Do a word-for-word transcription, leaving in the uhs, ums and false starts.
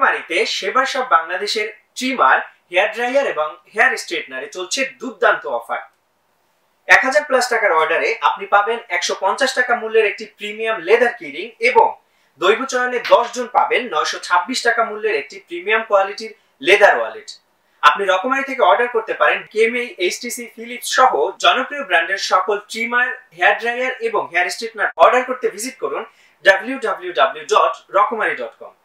রকমারিতে সেবার সব বাংলাদেশের ট্রিমার, হেয়ার ড্রায়ার এবং হেয়ার স্ট্রেটনারে চলছে দুর্দান্ত অফার। এক হাজার প্লাস টাকার অর্ডারে আপনি পাবেন একশো পঞ্চাশ টাকা মূল্যের একটি প্রিমিয়াম লেদার কিরিং এবং দৈব চয়নে দশ জন পাবেন নয়শো ছাব্বিশ টাকা মূল্যের একটি প্রিমিয়াম কোয়ালিটির লেদার ওয়ালেট। আপনি রকমারি থেকে অর্ডার করতে পারেন কেএমএই, এইচটিসি, ফিলিপস সহ জনপ্রিয় ব্র্যান্ডের সকল ট্রিমার, হেয়ার ড্রায়ার এবং হেয়ার স্ট্রেটনার। অর্ডার করতে ভিজিট করুন W W W dot Rokomari dot কম।